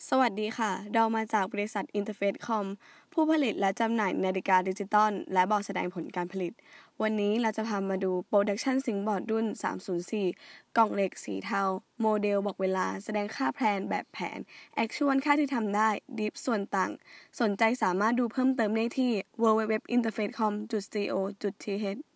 สวัสดีค่ะ เรามาจากบริษัท Interface Com ผู้ผลิตและจำหน่ายนาฬิกาดิจิตอลและบอร์ดแสดงผลการผลิต วันนี้เราจะพามาดู Production Sync Board รุ่น 304 กล่องเหล็กสีเทา โมเดลบอกเวลา แสดงค่าแพลนแบบแผน Actual ค่าที่ทำได้ Diff ส่วนต่าง สนใจสามารถดูเพิ่มเติมได้ที่ www.interfacecom.co.th